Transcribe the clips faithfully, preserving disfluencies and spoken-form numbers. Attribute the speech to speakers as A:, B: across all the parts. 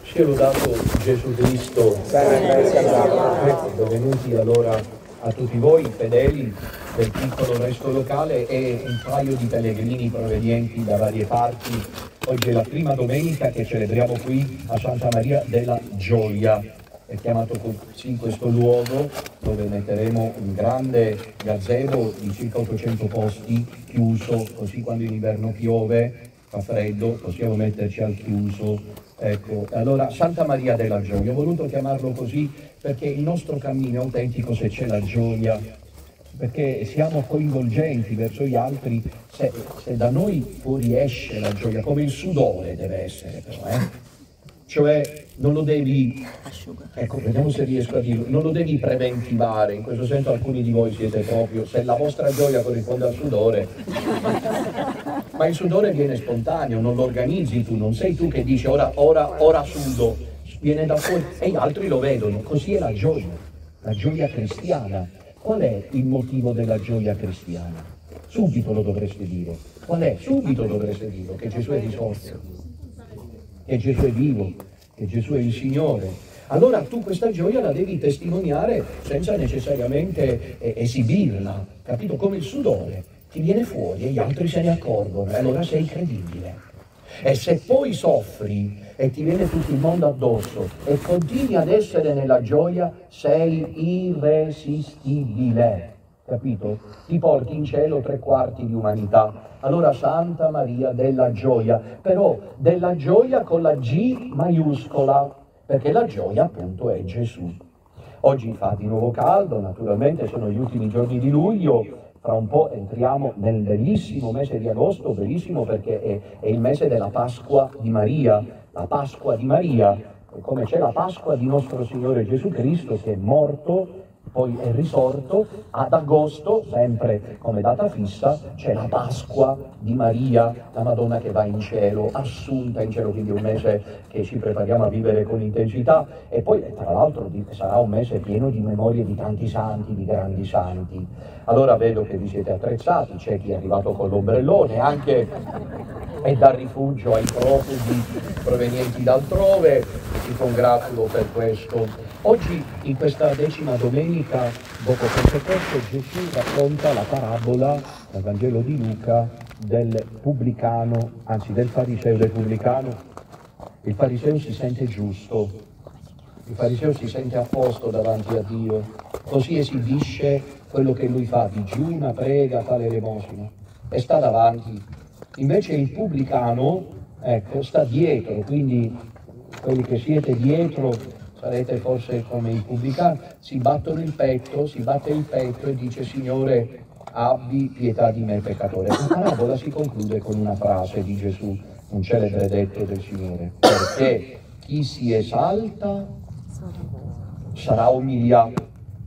A: Sia lodato Gesù Cristo. Benvenuti allora a tutti voi fedeli del piccolo resto locale e un paio di pellegrini provenienti da varie parti. Oggi è la prima domenica che celebriamo qui a Santa Maria della Gioia. È chiamato così questo luogo dove metteremo un grande gazebo di circa ottocento posti chiuso, così quando in inverno piove, fa freddo, possiamo metterci al chiuso. Ecco, allora Santa Maria della Gioia, ho voluto chiamarlo così perché il nostro cammino è autentico se c'è la gioia, perché siamo coinvolgenti verso gli altri, se, se da noi fuoriesce la gioia, come il sudore deve essere però, eh? Cioè non lo devi, ecco, vediamo se riesco a dirlo, non lo devi preventivare, in questo senso alcuni di voi siete proprio, se la vostra gioia corrisponde al sudore, ma il sudore viene spontaneo, non lo organizzi tu, non sei tu che dici ora, ora, ora sudo, viene da fuori e gli altri lo vedono, così è la gioia, la gioia cristiana. Qual è il motivo della gioia cristiana? Subito lo dovreste dire, qual è? Subito dovreste dire che Gesù è risorto, che Gesù è vivo, che Gesù è il Signore. Allora tu questa gioia la devi testimoniare senza necessariamente eh, esibirla, capito? Come il sudore, ti viene fuori e gli altri se ne accorgono, e allora sei credibile. E se poi soffri e ti viene tutto il mondo addosso e continui ad essere nella gioia, sei irresistibile, capito? Ti porti in cielo tre quarti di umanità. Allora Santa Maria della Gioia, però della gioia con la G maiuscola, perché la gioia appunto è Gesù. Oggi fa di nuovo caldo, naturalmente sono gli ultimi giorni di luglio, fra un po' entriamo nel bellissimo mese di agosto, bellissimo perché è, è il mese della Pasqua di Maria, la Pasqua di Maria, e come c'è la Pasqua di nostro Signore Gesù Cristo che è morto, poi è risorto, ad agosto, sempre come data fissa, c'è la Pasqua di Maria, la Madonna che va in cielo, assunta in cielo, quindi un mese che ci prepariamo a vivere con intensità e poi tra l'altro sarà un mese pieno di memorie di tanti santi, di grandi santi. Allora vedo che vi siete attrezzati, c'è chi è arrivato con l'ombrellone, anche e dà rifugio ai profughi provenienti da altrove, ti congratulo per questo. Oggi, in questa decima domenica, dopo Pentecoste, Gesù racconta la parabola, dal Vangelo di Luca, del pubblicano, anzi del fariseo e del pubblicano. Il fariseo si sente giusto, il fariseo si sente a posto davanti a Dio, così esibisce quello che lui fa, digiuna, prega, fa l'elemosina e sta davanti. Invece il pubblicano, ecco, sta dietro, quindi quelli che siete dietro sarete forse come i pubblicani, si battono il petto, si batte il petto e dice Signore abbi pietà di me peccatore. La parabola si conclude con una frase di Gesù, un celebre detto del Signore, perché chi si esalta sarà umiliato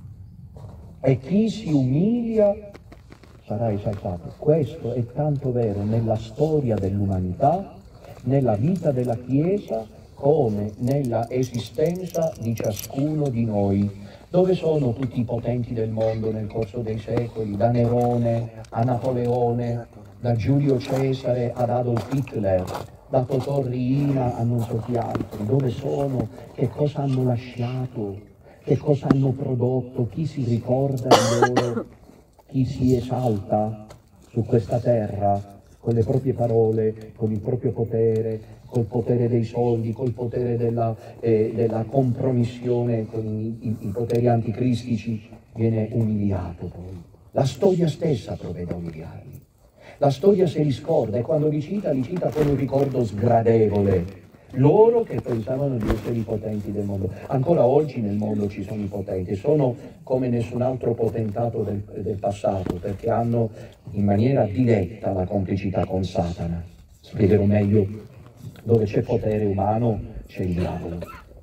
A: e chi si umilia sarà esaltato. Questo è tanto vero nella storia dell'umanità, nella vita della Chiesa, come nella esistenza di ciascuno di noi. Dove sono tutti i potenti del mondo nel corso dei secoli, da Nerone a Napoleone, da Giulio Cesare ad Adolf Hitler, da Totò Riina a non so chi altri? Dove sono? Che cosa hanno lasciato? Che cosa hanno prodotto? Chi si ricorda di loro? Chi si esalta su questa terra con le proprie parole, con il proprio potere, col potere dei soldi, col potere della, eh, della compromissione, con i, i, i poteri anticristici, viene umiliato poi. La storia stessa provvede a umiliarli. La storia se li scorda e quando li cita, li cita con un ricordo sgradevole. Loro che pensavano di essere i potenti del mondo. Ancora oggi nel mondo ci sono i potenti, sono come nessun altro potentato del, del passato, perché hanno in maniera diretta la complicità con Satana. Spiegherò meglio. Dove c'è potere umano c'è il diavolo.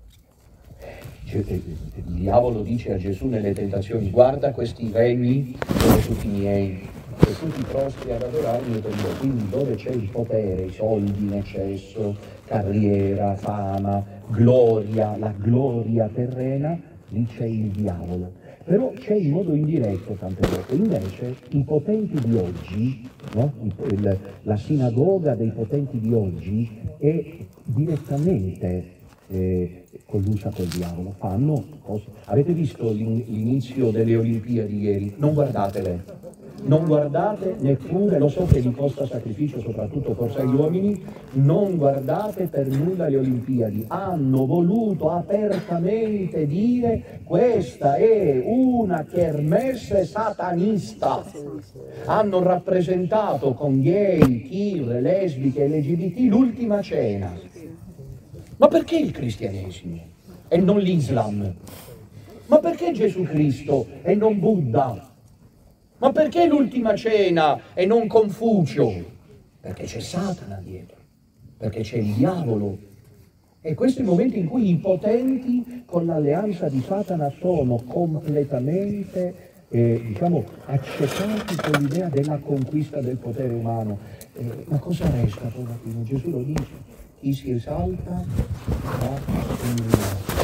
A: Il diavolo dice a Gesù nelle tentazioni: guarda questi regni sono tutti miei e tu ti prostri ad adorarmi io. Quindi dove c'è il potere, i soldi in eccesso, carriera, fama, gloria, la gloria terrena, lì c'è il diavolo. Però c'è in modo indiretto tante volte. Invece i potenti di oggi, no? il, il, la sinagoga dei potenti di oggi è direttamente eh, collusa col diavolo, fanno cose. Avete visto l'inizio delle Olimpiadi ieri? Non guardatele. Non guardate neppure, lo so che vi costa sacrificio, soprattutto forse agli uomini, non guardate per nulla le Olimpiadi. Hanno voluto apertamente dire questa è una kermesse satanista. Hanno rappresentato con gay, queer, lesbiche, L G B T l'ultima cena. Ma perché il cristianesimo e non l'Islam? Ma perché Gesù Cristo e non Buddha? Ma perché l'ultima cena e non Confucio? Perché c'è Satana dietro, perché c'è il diavolo. E questo è il momento in cui i potenti con l'alleanza di Satana sono completamente, eh, diciamo, accecati con l'idea della conquista del potere umano. Eh, ma cosa resta poi alla fine? Gesù lo dice, chi si esalta va umiliato.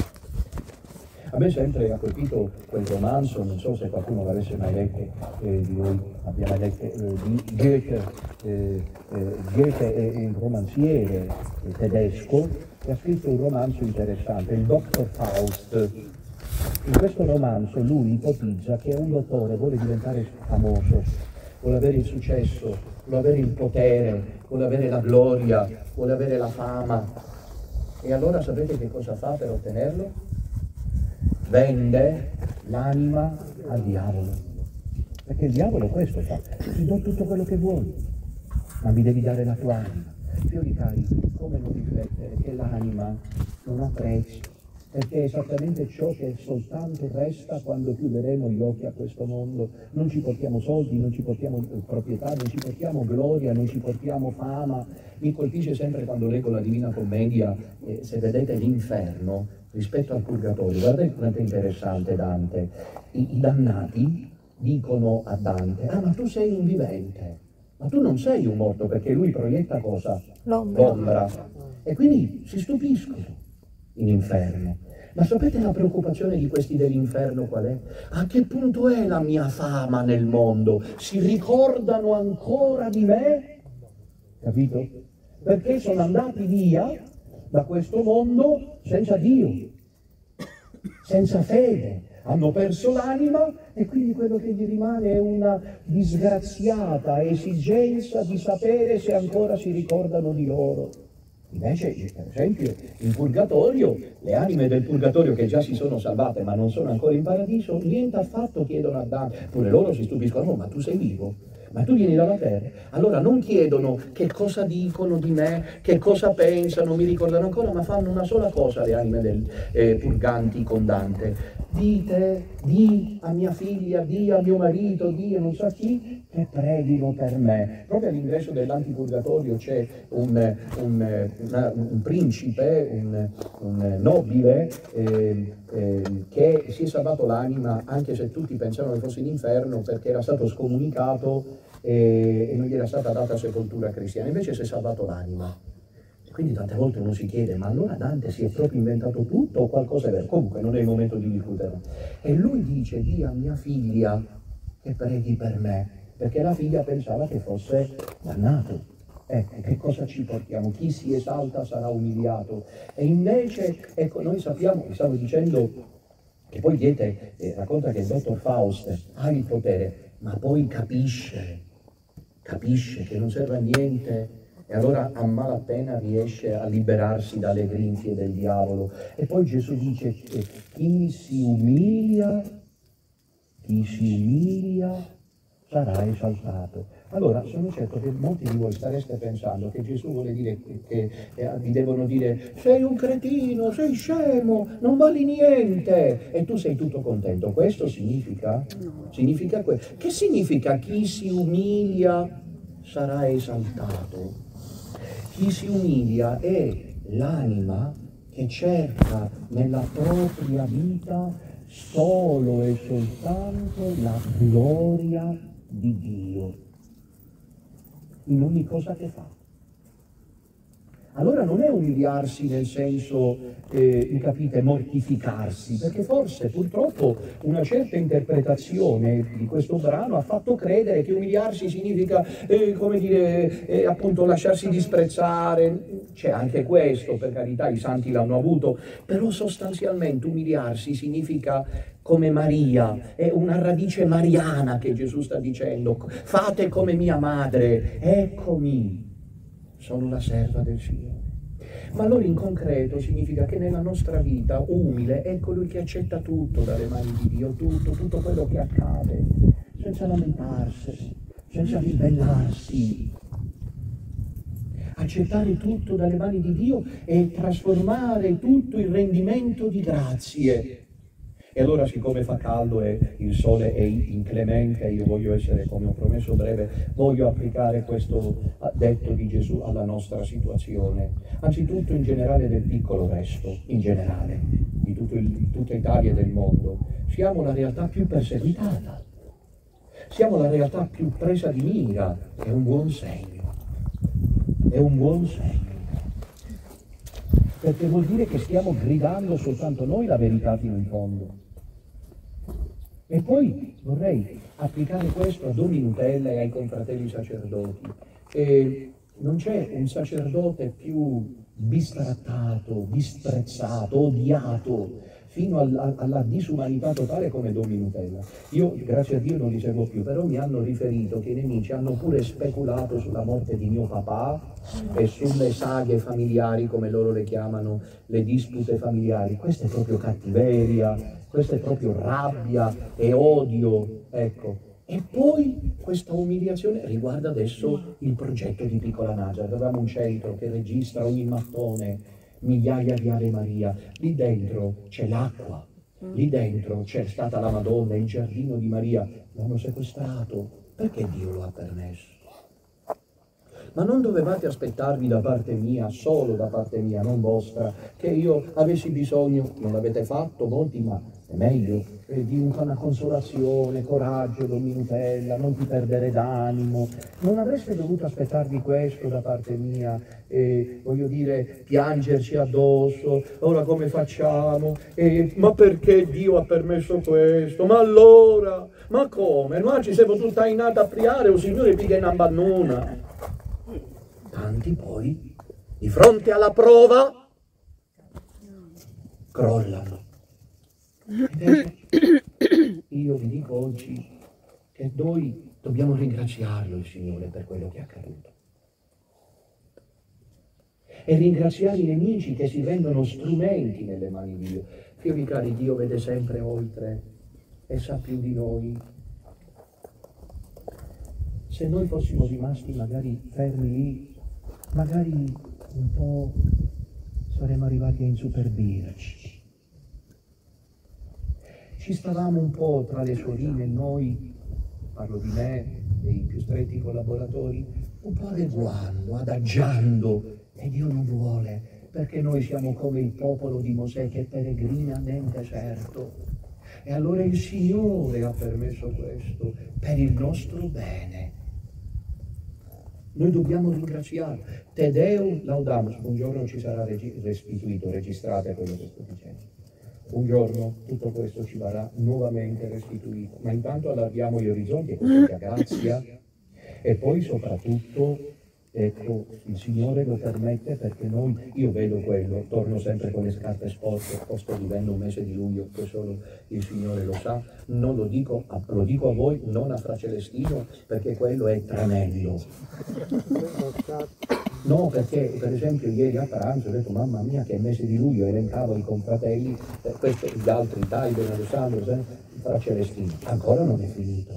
A: A me sempre ha colpito quel romanzo, non so se qualcuno l'avesse mai letto, eh, di voi abbia mai letto, eh, di Goethe. Eh, eh, Goethe è un romanziere eh, tedesco che ha scritto un romanzo interessante, il dottor Faust. In questo romanzo lui ipotizza che un dottore vuole diventare famoso, vuole avere il successo, vuole avere il potere, vuole avere la gloria, vuole avere la fama. E allora sapete che cosa fa per ottenerlo? Vende l'anima al diavolo, perché il diavolo questo fa, ti do tutto quello che vuoi, ma mi devi dare la tua anima. Fiori cari, come non riflettere che l'anima non ha prezzo, perché è esattamente ciò che soltanto resta quando chiuderemo gli occhi a questo mondo. Non ci portiamo soldi, non ci portiamo proprietà, non ci portiamo gloria, non ci portiamo fama. Mi colpisce sempre quando leggo la Divina Commedia, eh, se vedete l'inferno rispetto al purgatorio, guardate quanto è interessante Dante. I, I dannati dicono a Dante, ah ma tu sei un vivente, ma tu non sei un morto, perché lui proietta cosa?
B: L'ombra.
A: L'ombra. E quindi si stupiscono in inferno. Ma sapete la preoccupazione di questi dell'inferno qual è? A che punto è la mia fama nel mondo? Si ricordano ancora di me? Capito? Perché sono andati via da questo mondo senza Dio, senza fede, hanno perso l'anima e quindi quello che gli rimane è una disgraziata esigenza di sapere se ancora si ricordano di loro. Invece, per esempio, in purgatorio, le anime del purgatorio che già si sono salvate ma non sono ancora in paradiso, niente affatto chiedono a Dante, pure loro si stupiscono, oh, ma tu sei vivo? Ma tu vieni dalla terra? Allora non chiedono che cosa dicono di me, che cosa pensano, mi ricordano ancora, ma fanno una sola cosa le anime del eh, purganti con Dante. Dite, di a mia figlia, di a mio marito, di a non so chi, che preghino per me. Proprio all'ingresso dell'antipurgatorio c'è un, un, una, un principe, un, un nobile, eh, eh, che si è salvato l'anima, anche se tutti pensavano che fosse in inferno, perché era stato scomunicato e, e non gli era stata data sepoltura cristiana, invece si è salvato l'anima. Quindi tante volte uno si chiede, ma allora Dante si è proprio inventato tutto o qualcosa è vero? Comunque non è il momento di discutere. E lui dice, di a mia figlia che preghi per me, perché la figlia pensava che fosse dannato. Ecco, che cosa ci portiamo? Chi si esalta sarà umiliato. E invece, ecco, noi sappiamo, vi stavo dicendo, che poi Goethe eh, racconta che il dottor Faust ha il potere, ma poi capisce, capisce che non serve a niente, e allora a malapena riesce a liberarsi dalle grinfie del diavolo. E poi Gesù dice che chi si umilia, chi si umilia sarà esaltato. Allora sono certo che molti di voi stareste pensando che Gesù vuole dire che, che eh, vi devono dire sei un cretino, sei scemo, non vali niente e tu sei tutto contento. Questo significa? No. Significa questo. Che significa chi si umilia sarà esaltato? Chi si umilia è l'anima che cerca nella propria vita solo e soltanto la gloria di Dio in ogni cosa che fa. allora non è umiliarsi nel senso, eh, capite, mortificarsi, perché forse purtroppo una certa interpretazione di questo brano ha fatto credere che umiliarsi significa, eh, come dire, eh, appunto lasciarsi disprezzare. C'è anche questo, per carità, i santi l'hanno avuto, però sostanzialmente umiliarsi significa, come Maria, è una radice mariana che Gesù sta dicendo: fate come mia madre, eccomi, sono la serva del Signore. Ma allora in concreto significa che nella nostra vita umile è colui che accetta tutto dalle mani di Dio, tutto, tutto quello che accade, senza lamentarsi, senza ribellarsi. Accettare tutto dalle mani di Dio e trasformare tutto in rendimento di grazie. E allora, siccome fa caldo e il sole è inclemente, io voglio essere, come ho promesso, breve, voglio applicare questo detto di Gesù alla nostra situazione. Anzitutto in generale del piccolo resto, in generale, di, tutto il, di tutta Italia e del mondo. Siamo la realtà più perseguitata, siamo la realtà più presa di mira, è un buon segno, è un buon segno. Perché vuol dire che stiamo gridando soltanto noi la verità fino in fondo. E poi vorrei applicare questo a Don Nutella e ai confratelli sacerdoti. E non c'è un sacerdote più bistrattato, disprezzato, odiato, fino alla, alla disumanità totale come Don Nutella. Io, grazie a Dio, non li seguo più, però mi hanno riferito che i nemici hanno pure speculato sulla morte di mio papà e sulle saghe familiari, come loro le chiamano, le dispute familiari. Questa è proprio cattiveria, questa è proprio rabbia e odio, ecco. E poi questa umiliazione riguarda adesso il progetto di Piccola Nazareth. Avevamo un centro che registra ogni mattone migliaia di Ave Maria. Lì dentro c'è l'acqua, lì dentro c'è stata la Madonna, il giardino di Maria. L'hanno sequestrato. Perché Dio lo ha permesso? Ma non dovevate aspettarvi da parte mia, solo da parte mia, non vostra, che io avessi bisogno, non l'avete fatto molti, ma è meglio, eh, di una consolazione, coraggio, Don Nutella, non ti perdere d'animo. Non avreste dovuto aspettarvi questo da parte mia, eh, voglio dire, piangerci addosso, ora come facciamo? Eh, ma perché Dio ha permesso questo? Ma allora, ma come? Noi ci siamo tutta innata a priare, o Signore piga in abbannona. Tanti poi, di fronte alla prova, crollano. Invece, io vi dico oggi che noi dobbiamo ringraziarlo il Signore per quello che è accaduto. E ringraziare i nemici che si rendono strumenti nelle mani di Dio. Figli cari, Dio vede sempre oltre e sa più di noi. Se noi fossimo rimasti magari fermi lì, magari un po' saremmo arrivati a insuperbirci. Ci stavamo un po' tra le sorine e noi, parlo di me, dei più stretti collaboratori, un po' adeguando, adagiando, e Dio non vuole, perché noi siamo come il popolo di Mosè che peregrina nel deserto. E allora il Signore ha permesso questo per il nostro bene. Noi dobbiamo ringraziare. Te Deum laudamus. Un giorno ci sarà regi- restituito, registrate quello che sto dicendo. Un giorno tutto questo ci verrà nuovamente restituito. Ma intanto allarghiamo gli orizzonti e questa sia grazia. E poi soprattutto, ecco, il Signore lo permette perché noi, io vedo quello, torno sempre con le scarpe sporche, poi sto vivendo un mese di luglio che solo il Signore lo sa, non lo dico, a, lo dico a voi, non a Fra Celestino, perché quello è tremendo. No, perché per esempio ieri a pranzo ho detto, mamma mia che mese di luglio, elencavo i confratelli, eh, questo, gli altri, Taglio, Alessandro, eh, Fra Celestino, ancora non è finito.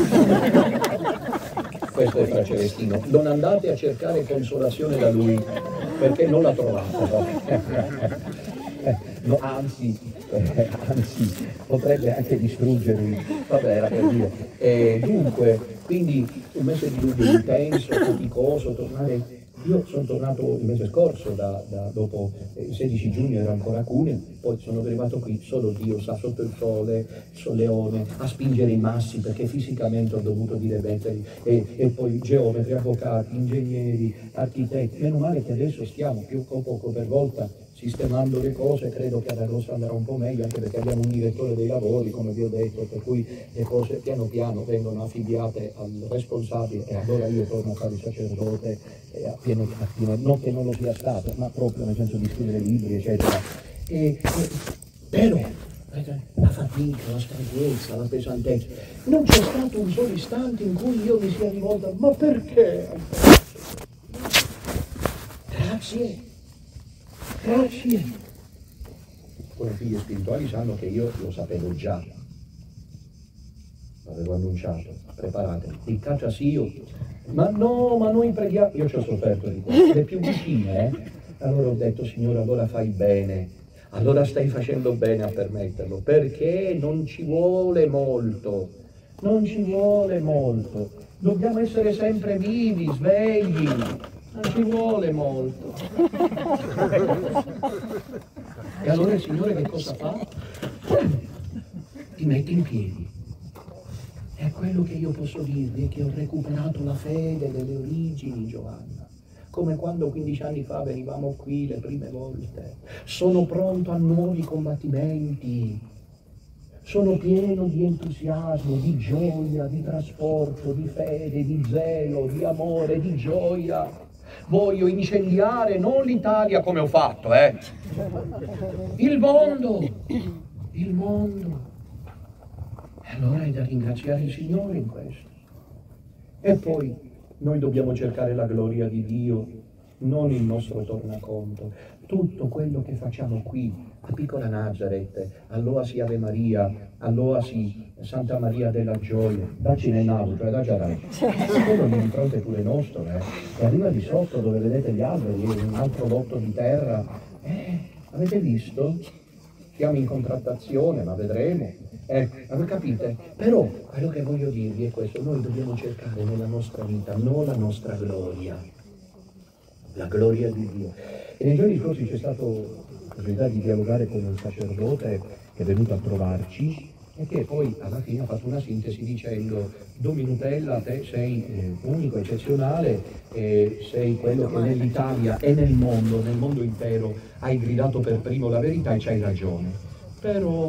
A: Questo è Fra Celestino. Non andate a cercare consolazione da lui, perché non la trovate. No? No, anzi, eh, anzi, potrebbe anche distruggervi. Vabbè, era per dire. E dunque, quindi un mese di luglio intenso, faticoso, tornare Io sono tornato il mese scorso, da, da, dopo il sedici giugno ero ancora a Cuneo, poi sono arrivato qui, solo Dio sa, sotto il sole, il soleone, a spingere i massi, perché fisicamente ho dovuto dire metterli, e, e poi geometri, avvocati, ingegneri, architetti. Meno male che adesso stiamo più o poco per volta sistemando le cose, credo che ad agosto andrà un po' meglio, anche perché abbiamo un direttore dei lavori, come vi ho detto, per cui le cose piano piano vengono affibbiate al responsabile, e allora io torno a fare il sacerdote eh, a pieno, a pieno, non che non lo sia stato, ma proprio nel senso di scrivere libri, eccetera. E, e, però la fatica, la stanchezza, la pesantezza, non c'è stato un solo istante in cui io mi sia rivolta, ma perché? Grazie. Grazie. Con i figli spirituali sanno che io lo sapevo già, l'avevo annunciato, preparatevi, il cacciasio, ma no, ma noi preghiamo, io ci ho sofferto di questo, le più vicine, eh? Allora ho detto, Signore, allora fai bene, allora stai facendo bene a permetterlo, perché non ci vuole molto, non ci vuole molto, dobbiamo essere sempre vivi, svegli. Non ci vuole molto. E allora il Signore che cosa fa? Ti mette in piedi. È quello che io posso dirvi, è che ho recuperato la fede delle origini, Giovanna. Come quando quindici anni fa venivamo qui le prime volte. Sono pronto a nuovi combattimenti. Sono pieno di entusiasmo, di gioia, di trasporto, di fede, di zelo, di amore, di gioia. Voglio incendiare non l'Italia come ho fatto, eh. Il mondo, il mondo. E allora è da ringraziare il Signore in questo. E poi noi dobbiamo cercare la gloria di Dio, non il nostro tornaconto. Tutto quello che facciamo qui, a Piccola Nazareth, all'Oasi Ave Maria, all'Oasi Santa Maria della Gioia, dacci nel naso, cioè dacci a dare. Quello lì di fronte pure nostro, eh. E arriva di sotto dove vedete gli alberi, un altro lotto di terra. Eh, avete visto? Siamo in contrattazione, ma vedremo. Eh, capite? Però quello che voglio dirvi è questo, noi dobbiamo cercare nella nostra vita non la nostra gloria, la gloria di Dio. E nei giorni scorsi c'è stata la possibilità di dialogare con un sacerdote che è venuto a trovarci e che poi alla fine ha fatto una sintesi dicendo: Dominutella, te sei eh, unico, eccezionale, eh, sei quello che nell'Italia e nel mondo, nel mondo intero, hai gridato per primo la verità e c'hai ragione. Però,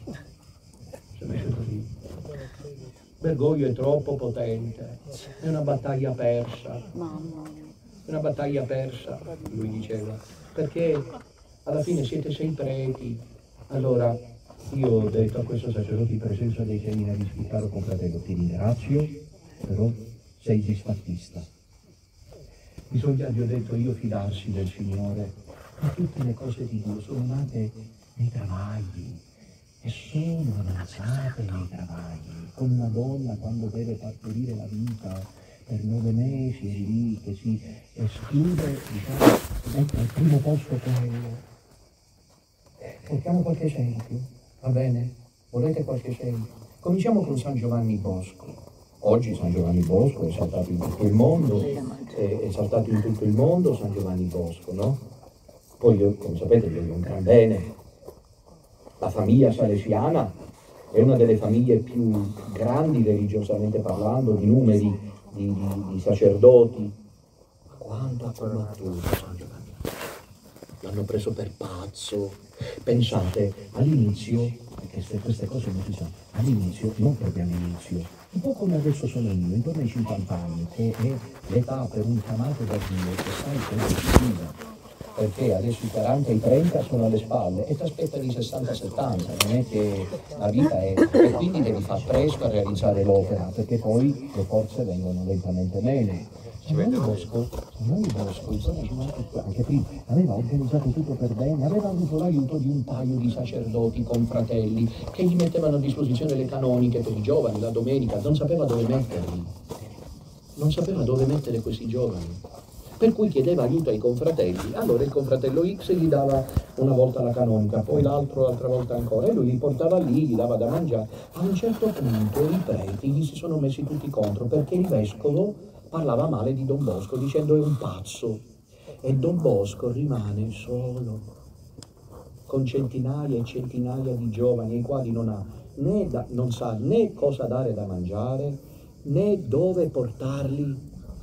A: si è messo così. Bergoglio è troppo potente, è una battaglia persa. È una battaglia persa, lui diceva, perché alla fine siete sei preti. Allora io ho detto a questo sacerdote in presenza dei seminaristi: caro confratello, ti ringrazio, però sei disfattista. Bisogna, gli ho detto io, fidarsi del Signore, ma tutte le cose di Dio sono nate nei travagli e sono avanzate nei travagli, come una donna quando deve partorire la vita per nove mesi è lì che si esclude, diciamo, mette al primo posto quello. Portiamo qualche esempio, va bene? Volete qualche esempio? Cominciamo con San Giovanni Bosco. Oggi San Giovanni Bosco è esaltato in tutto il mondo, è esaltato in tutto il mondo San Giovanni Bosco, no? Poi io, come sapete, io un gran bene. La famiglia salesiana è una delle famiglie più grandi religiosamente parlando, di numeri, Di, di, di sacerdoti. Ma quanto ha combattuto San Giovanni? L'hanno preso per pazzo. Pensate, all'inizio, perché queste cose non si sanno, all'inizio, non proprio all'inizio, un po' come adesso sono io, intorno ai cinquanta anni, che è l'età per un chiamato da Dio, che sai quello che viva. Perché adesso i quaranta e i trenta sono alle spalle e ti aspettano i sessanta settanta, non è che la vita è... E quindi devi far presto a realizzare l'opera, perché poi le forze vengono lentamente meno. San Giovanni Bosco, San Giovanni Bosco, anche prima, aveva organizzato tutto per bene, aveva avuto l'aiuto di un paio di sacerdoti confratelli che gli mettevano a disposizione le canoniche per i giovani, la domenica, non sapeva dove metterli, non sapeva dove mettere questi giovani. Per cui chiedeva aiuto ai confratelli, allora il confratello X gli dava una volta la canonica, poi l'altro l'altra volta ancora, e lui li portava lì, gli dava da mangiare. A un certo punto i preti gli si sono messi tutti contro, perché il vescovo parlava male di Don Bosco dicendo è un pazzo, e Don Bosco rimane solo con centinaia e centinaia di giovani ai quali non ha né da, non sa né cosa dare da mangiare né dove portarli.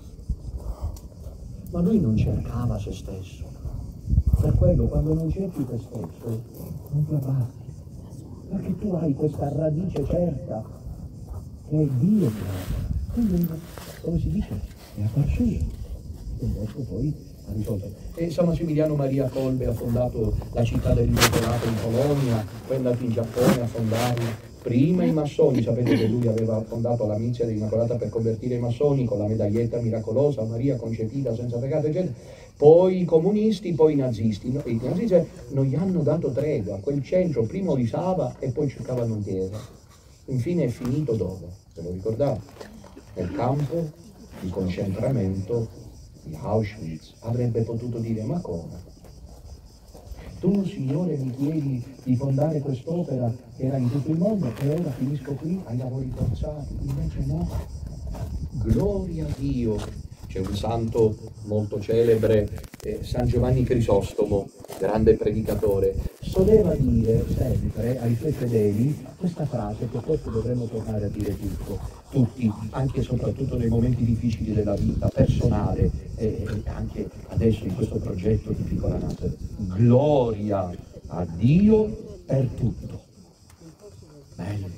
A: Ma lui non cercava se stesso. Per quello quando non cerchi te stesso non ti abbatti, perché tu hai questa radice certa che è Dio che opera. Quindi, come si dice, è apparso io. E Bosco poi ha risolto. E San Massimiliano Maria Kolbe ha fondato la città dell'Immacolato in Polonia, poi è andato in Giappone a fondare prima i massoni. Sapete che lui aveva fondato la Mizia dell'Immacolata per convertire i massoni con la medaglietta miracolosa, Maria concepita senza peccato, eccetera. Poi i comunisti, poi i nazisti. I nazisti non gli hanno dato tregua, quel centro prima risava e poi cercavano in terra. Infine è finito dove? Ve lo ricordate? Nel campo di concentramento di Auschwitz. Avrebbe potuto dire, ma come? Tu, Signore, mi chiedi di fondare quest'opera che era in tutto il mondo e ora finisco qui ai lavori forzati. Invece no. Gloria a Dio. C'è un santo molto celebre, eh, San Giovanni Crisostomo, grande predicatore, soleva dire sempre ai suoi fedeli questa frase che forse dovremmo tornare a dire tutto, tutti, anche e soprattutto nei momenti difficili della vita personale e anche adesso in questo progetto di Piccola Nazareth. Gloria a Dio per tutto. Bello.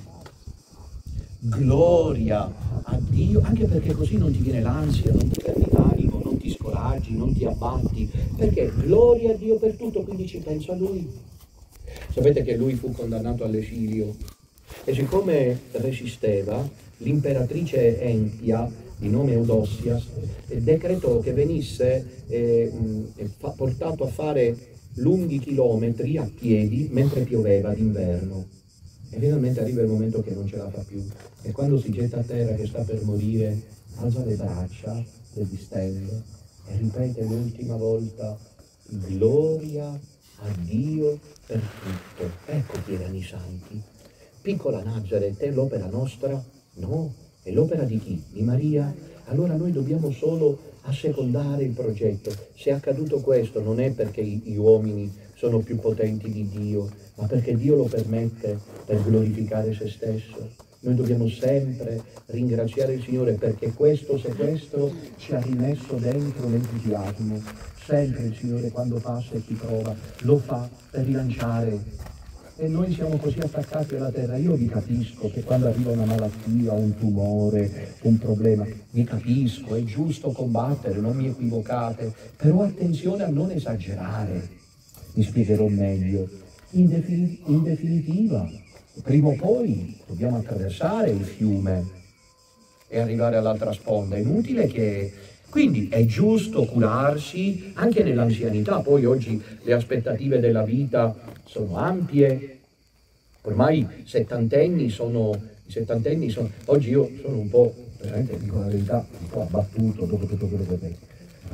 A: Gloria a Dio, anche perché così non ti viene l'ansia, non ti perdi l'animo, non ti scoraggi, non ti abbatti, perché gloria a Dio per tutto, quindi ci pensa Lui. Sapete che lui fu condannato all'esilio e siccome resisteva, l'imperatrice Entia, di nome Eudossia, decretò che venisse eh, fa, portato a fare lunghi chilometri a piedi mentre pioveva d'inverno. E finalmente arriva il momento che non ce la fa più e quando si getta a terra che sta per morire alza le braccia, le distende e ripete l'ultima volta gloria a Dio per tutto. Ecco chi erano i santi. Piccola Nazareth è l'opera nostra? No, è l'opera di chi? Di Maria? Allora noi dobbiamo solo assecondare il progetto. Se è accaduto questo non è perché gli uomini sono più potenti di Dio, ma perché Dio lo permette per glorificare se stesso. Noi dobbiamo sempre ringraziare il Signore perché questo sequestro ci ha rimesso dentro l'entusiasmo. Sempre il Signore quando passa e ti prova lo fa per rilanciare. E noi siamo così attaccati alla terra. Io vi capisco che quando arriva una malattia, un tumore, un problema, vi capisco, è giusto combattere, non mi equivocate, però attenzione a non esagerare. Mi spiegherò meglio. In, defin- in definitiva, prima o poi dobbiamo attraversare il fiume e arrivare all'altra sponda. È inutile che... Quindi è giusto curarsi anche nell'anzianità. Poi oggi le aspettative della vita sono ampie. Ormai settantenni sono... I settantenni sono... Oggi io sono un po', veramente dico la verità, un po' abbattuto dopo tutto quello che vedo.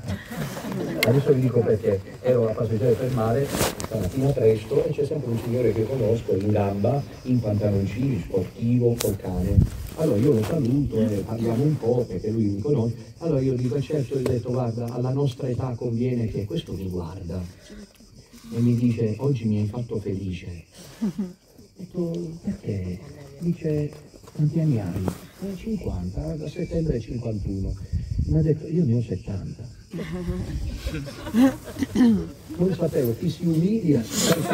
A: Adesso vi dico perché ero a passeggiare per mare stamattina presto e c'è sempre un signore che conosco in gamba, in pantaloncini, sportivo, col cane. Allora io lo saluto e parliamo un po' perché lui mi conosce. Allora io dico, certo, gli ho detto, guarda, alla nostra età conviene che questo mi guarda e mi dice, oggi mi hai fatto felice. Ho detto, perché? Dice, quanti anni hai? Eh, cinquanta, da settembre cinquantuno. Mi ha detto, io ne ho settanta. Non sapevo chi si umilia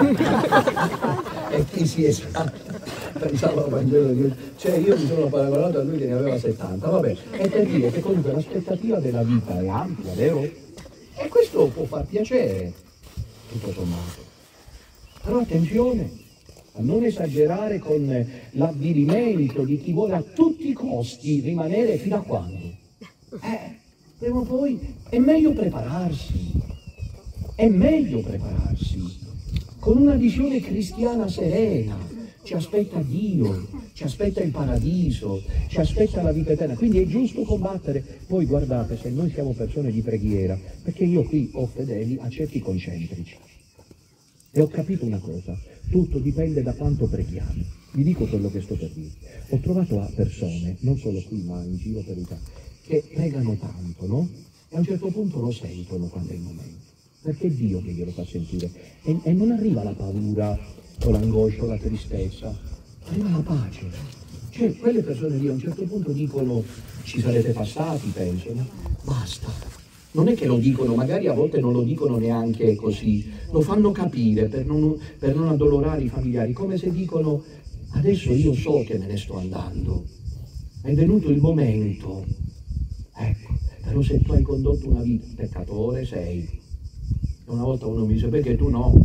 A: e chi si esalta. Pensavo al Vangelo di Gesù. Cioè io mi sono paragonato a lui che ne aveva settanta. Vabbè, è per dire che comunque l'aspettativa della vita è ampia, vero? E questo può far piacere, tutto sommato. Però attenzione a non esagerare con l'avvilimento di chi vuole a tutti i costi rimanere fino a quando. Eh, prima o poi è meglio prepararsi, è meglio prepararsi, con una visione cristiana serena. Ci aspetta Dio, ci aspetta il paradiso, ci aspetta la vita eterna, quindi è giusto combattere. Poi guardate, se noi siamo persone di preghiera, perché io qui ho fedeli a certi concentrici, e ho capito una cosa, tutto dipende da quanto preghiamo. Vi dico quello che sto per dire. Ho trovato a persone, non solo qui ma in giro per l'Italia, che pregano tanto, no? E a un certo punto lo sentono quando è il momento, perché è Dio che glielo fa sentire. E, e non arriva la paura o l'angoscia o la tristezza, arriva la pace. Cioè, quelle persone lì a un certo punto dicono, ci sarete passati, pensano, basta. Non è che lo dicono, magari a volte non lo dicono neanche così, lo fanno capire per non, per non addolorare i familiari, come se dicono, adesso io so che me ne sto andando, è venuto il momento, ecco, però se tu hai condotto una vita, peccatore sei. Una volta uno mi dice, perché tu no?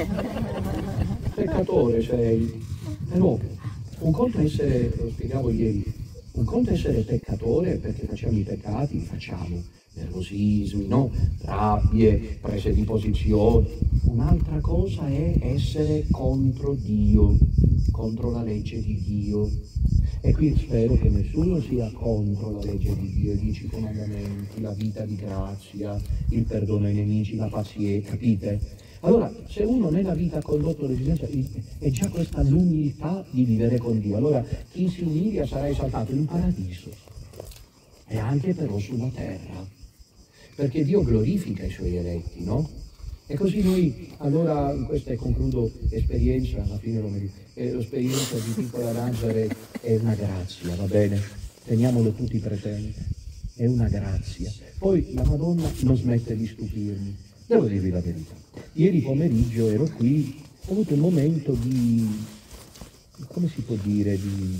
A: Peccatore sei, però un conto è essere, lo spiegavo ieri, un conto è essere peccatore perché facciamo i peccati, li facciamo, nervosismi, no? Rabbie, prese di posizione. Un'altra cosa è essere contro Dio, contro la legge di Dio. E qui spero che nessuno sia contro la legge di Dio, i dieci comandamenti, la vita di grazia, il perdono ai nemici, la pazienza, capite? Allora, se uno nella vita ha condotto l'esistenza, è già questa l'umiltà di vivere con Dio. Allora, chi si umilia sarà esaltato in paradiso e anche però sulla terra, perché Dio glorifica i suoi eletti, no? E così noi, allora, in questa concludo esperienza, alla fine lo merito, eh, l'esperienza di Piccola Nazareth è una grazia, va bene? Teniamolo tutti presenti, è una grazia. Poi la Madonna non smette di stupirmi, devo dirvi la verità. Ieri pomeriggio ero qui, ho avuto un momento di, come si può dire, di,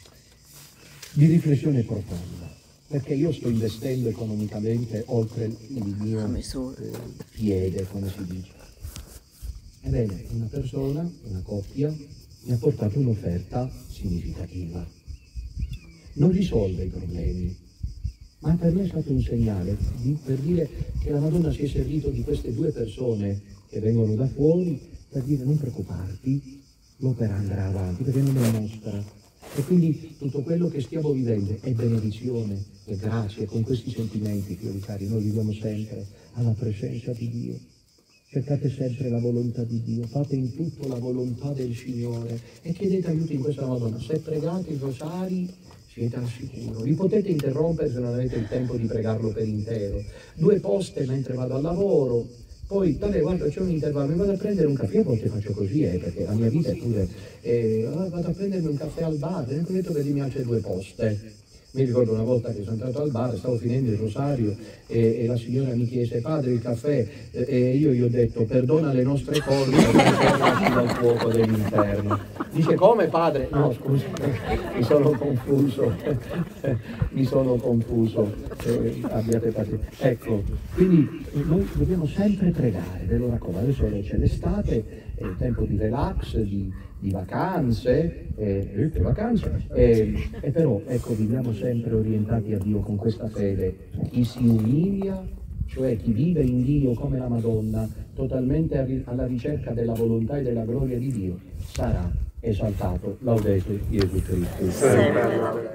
A: di riflessione profonda. Perché io sto investendo economicamente oltre il mio eh, piede, come si dice. Ebbene, una persona, una coppia, mi ha portato un'offerta significativa. Non risolve i problemi, ma per me è stato un segnale di, per dire che la Madonna si è servito di queste due persone che vengono da fuori per dire non preoccuparti, l'opera andrà avanti, perché non è nostra. E quindi tutto quello che stiamo vivendo è benedizione e grazia, e con questi sentimenti, fiori cari, noi viviamo sempre alla presenza di Dio. Cercate sempre la volontà di Dio, fate in tutto la volontà del Signore e chiedete aiuto in questa Madonna. Se pregate i rosari siete al sicuro, li potete interrompere se non avete il tempo di pregarlo per intero. Due poste mentre vado al lavoro, poi tale guarda c'è un intervallo, mi vado a prendere un caffè, a volte faccio così, eh, perché la mia vita è pure, eh, vado a prendermi un caffè al bar, e ho detto che mi alza due poste. Mi ricordo una volta che sono entrato al bar, stavo finendo il rosario e, e la signora mi chiese, padre, il caffè, e, e io gli ho detto, perdona le nostre colpe, perché dal fuoco dell'inferno. Dice, come padre? No, scusi, mi sono confuso, mi sono confuso, eh, abbiate pazienza. Ecco, quindi noi dobbiamo sempre pregare, ve lo raccomando, adesso c'è l'estate, è il tempo di relax, di, di vacanze, eh, vacanze eh, e però ecco, viviamo sempre orientati a Dio con questa fede. Chi si umilia, cioè chi vive in Dio come la Madonna, totalmente alla ricerca della volontà e della gloria di Dio, sarà esaltato. Laudete Gesù Cristo.